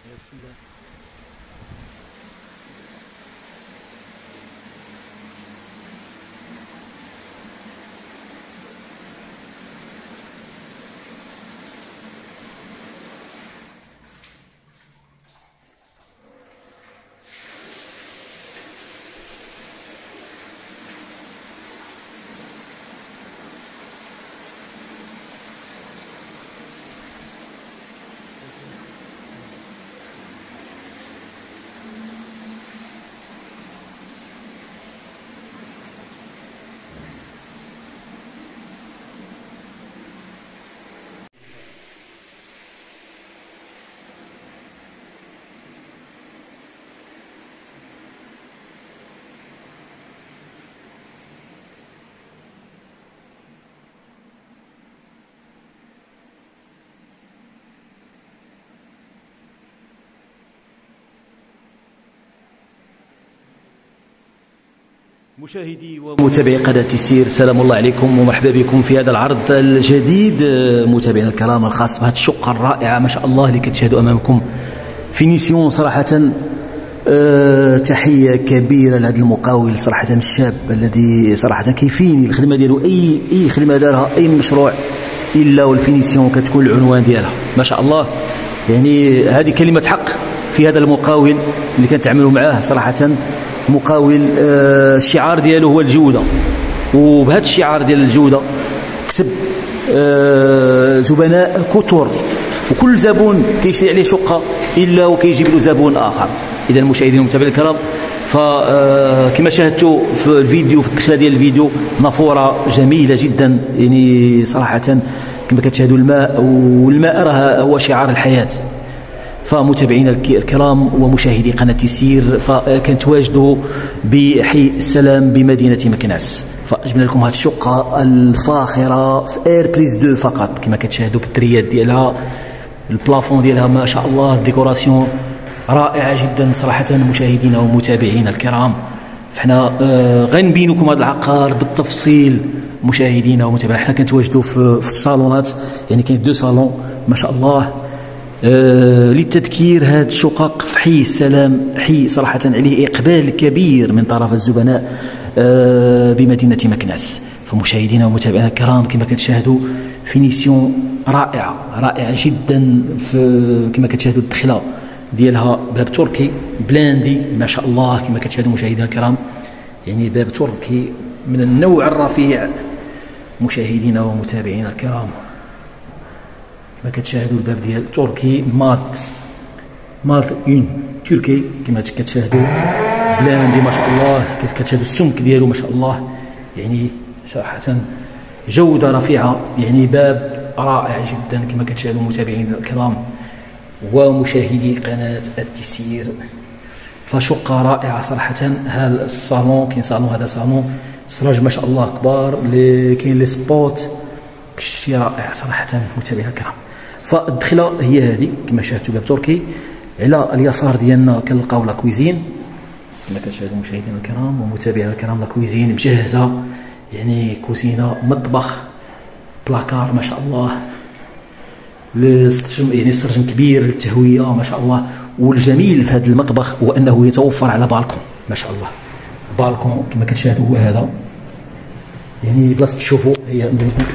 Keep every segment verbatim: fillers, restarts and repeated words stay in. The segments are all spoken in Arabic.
بسم الله. مشاهدي ومتابعي قناة تيسير، سلام الله عليكم ومرحبا بكم في هذا العرض الجديد. متابعينا الكرام، الخاص بهذه الشقة الرائعة ما شاء الله اللي كتشاهدوا أمامكم. فينيسيون صراحة. أه تحية كبيرة لهذا المقاول صراحة، الشاب الذي صراحة كيفيني الخدمة ديالو. أي أي خدمة دارها، أي مشروع إلا والفينيسيون كتكون العنوان ديالها ما شاء الله. يعني هذه كلمة حق في هذا المقاول اللي كنتعاملوا معاه صراحة. مقاول آه الشعار ديالو هو الجودة، وبهذا الشعار ديال الجودة كسب آه زبناء كثر، وكل زبون كيشري عليه شقة إلا وكيجيب له زبون آخر. إذا المشاهدين والمتابعين الكرام، فكما شاهدتوا في الفيديو، في الدخلة ديال الفيديو، نافورة جميلة جدا. يعني صراحة كما كتشاهدوا الماء، والماء راه هو شعار الحياة. فمتابعينا الكرام ومشاهدي قناة تيسير، فكنتواجدوا بحي السلام بمدينة مكناس. فجبنا لكم هذه الشقة الفاخرة في اير بريز دو فقط، كما كتشاهدوا بالتريات ديالها، البلافون ديالها ما شاء الله، الديكوراسيون رائعة جدا صراحة. مشاهدينا ومتابعينا الكرام، فحنا آه غنبين لكم هذا العقار بالتفصيل. مشاهدينا ومتابعينا، حنا كنتواجدوا في, في الصالونات، يعني كاين دو صالون ما شاء الله. آه للتذكير، هذه الشقق في حي السلام، حي صراحة عليه إقبال كبير من طرف الزبناء آه بمدينة مكناس. فمشاهدينا ومتابعينا الكرام، كما كتشاهدوا فينيسيون رائعة رائعة جدا. في كما كتشاهدوا الدخلة ديالها باب تركي بلاندي ما شاء الله، كما كتشاهدوا مشاهدينا الكرام، يعني باب تركي من النوع الرفيع. مشاهدينا ومتابعينا الكرام، كما كتشاهدوا الباب ديال تركي مات مات اون تركي، كما كتشاهدوا بلاندي ما شاء الله. كتشاهدوا السمك ديالو ما شاء الله، يعني صراحة جودة رفيعة. يعني باب رائع جدا كما كتشاهدوا متابعينا الكرام ومشاهدي قناة التيسير. فشقة رائعة صراحة. هذا الصالون، كاين صالون، هذا صالون سراج ما شاء الله كبار، اللي كاين لي سبوت، شيء رائع صراحة متابعينا الكرام. فالدخلة هي هذه كما شاهدتوا، باب تركي. على اليسار ديالنا كنلقاو لا كويزين، كما كتشاهدوا مشاهدينا الكرام ومتابعينا الكرام. لا كويزين مجهزة، يعني كوزينة، مطبخ، بلاكار ما شاء الله، يعني السرجم كبير للتهوية ما شاء الله. والجميل في هذا المطبخ هو أنه يتوفر على بالكون ما شاء الله. بالكون كما كتشاهدوا هو هذا، يعني بلاصة تشوفوا، هي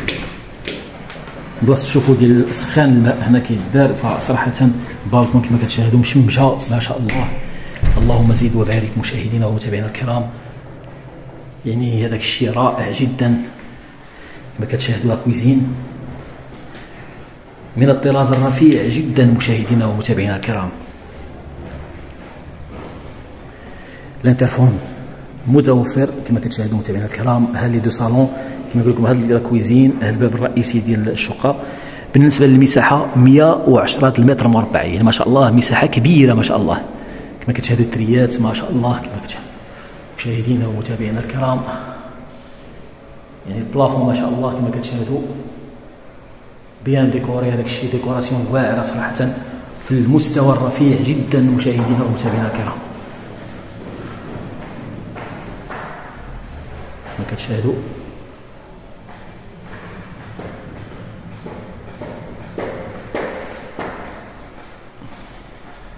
بلاصة تشوفوا ديال سخان الماء هنا كيدار. فصراحة بالكون كما كتشاهدوا مشمشة ما شاء الله. اللهم زيد وبارك مشاهدينا ومتابعينا الكرام. يعني هذاك الشيء رائع جدا. كما كتشاهدوا لا كويزين من الطراز الرفيع جدا مشاهدينا ومتابعينا الكرام. الانترفون متوفر كما كتشاهدوا متابعينا الكرام. هاد لي دو صالون كما نقول لكم، هاد لا كويزين، هاد الباب الرئيسي ديال الشقه. بالنسبه للمساحه مئة وعشرة المتر مربع، يعني ما شاء الله مساحه كبيره ما شاء الله. كما كتشاهدوا التريات ما شاء الله كما كتشاهدوا مشاهدينا ومتابعينا الكرام. يعني البلافون ما شاء الله كما كتشاهدوا بيان ديكوري. هذاك الشيء ديكوراسيون واعره صراحه في المستوى الرفيع جدا مشاهدينا ومتابعينا الكرام. كما كتشاهدوا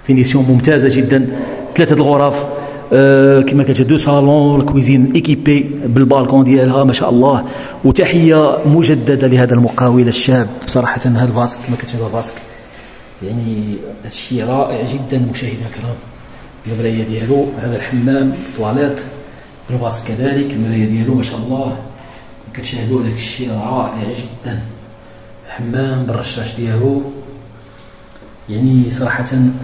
فينيسيون ممتازه جدا. ثلاثه الغرف أه كما كتشاهدوا، صالون الكويزين ايكيبي بالبالكون ديالها ما شاء الله. وتحيه مجدده لهذا المقاول الشاب صراحه. هذا الفاسك كما كتشاهدوا فاسك يعني هادشي رائع جدا مشاهدينا الكرام. المرايه ديالو، هذا الحمام تواليت الفاسك كذلك المرايه ديالو ما شاء الله كتشاهدوا. داك الشيء رائع جدا، حمام بالرشاش ديالو يعني صراحه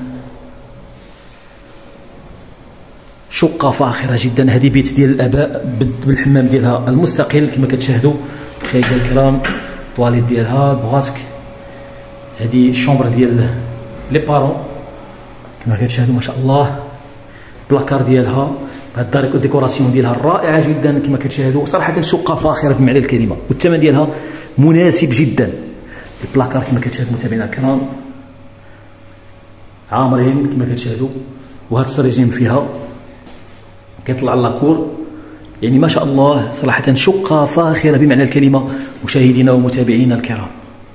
شقه فاخره جدا. هذه بيت ديال الاباء بالحمام ديالها المستقل كما كتشاهدوا مشاهدينا الكرام. طواليت ديالها بغاسك. هذه الشومبر ديال لي بارون كما كتشاهدوا ما شاء الله. بلاكار ديالها بهاد الديكوراسيون ديالها رائعه جدا كما كتشاهدوا. صراحه شقه فاخره بمعنى الكلمه، والثمن ديالها مناسب جدا. البلاكار كما كتشاهدوا متابعينا الكرام عامرين كما كتشاهدوا. وهاد السريجيم فيها كيطلع لاكور يعني ما شاء الله. صراحه شقه فاخره بمعنى الكلمه مشاهدينا ومتابعينا الكرام.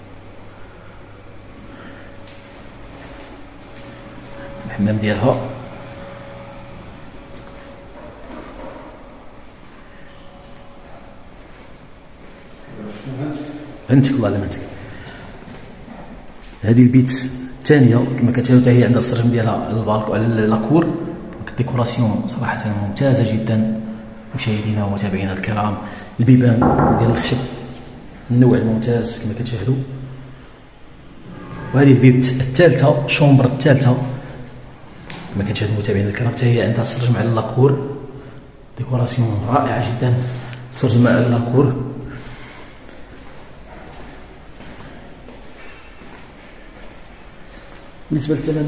الحمام ديالها فهمتك الله علمتك. هذه البيت الثانيه كما كتشاهدوا هي عندها السرجم ديالها على البالكو على لاكور. الديكوراسيون صراحه ممتازه جدا مشاهدينا ومتابعينا الكرام. البيبان ديال الخشب النوع الممتاز كما كتشاهدوا. وهذه البيت الثالثه، شومبر الثالثه كما كتشاهدوا متابعينا الكرام، حتى هي عندها السرجم على لاكور. ديكوراسيون رائعه جدا، سرجم على لاكور. بالنسبه للثمن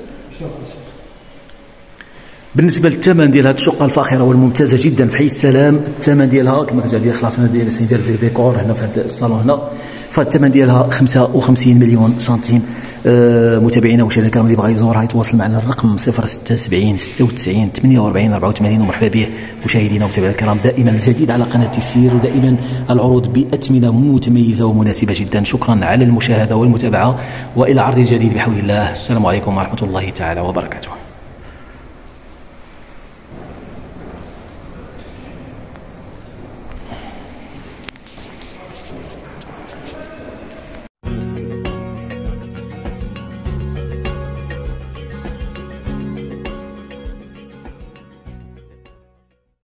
بالنسبه للثمن ديال هذه الشقه الفاخره والممتازه جدا في حي السلام، الثمن ديالها كما كتشاهدوا خلاص انا داير سندير ديكور هنا في هذا الصالون هنا. فالثمن ديالها خمسة وخمسين مليون سنتيم. آه متابعينا ومشاهدينا الكرام اللي بغى يزورها يتواصل معنا الرقم صفر ستة سبعين ستة وتسعين ثمانية وأربعين أربعة وثمانين ومرحبا به. مشاهدينا ومتابعينا الكرام دائما الجديد على قناه تيسير، ودائما العروض باثمنه متميزه ومناسبه جدا. شكرا على المشاهده والمتابعه، والى عرض جديد بحول الله. السلام عليكم ورحمه الله تعالى وبركاته.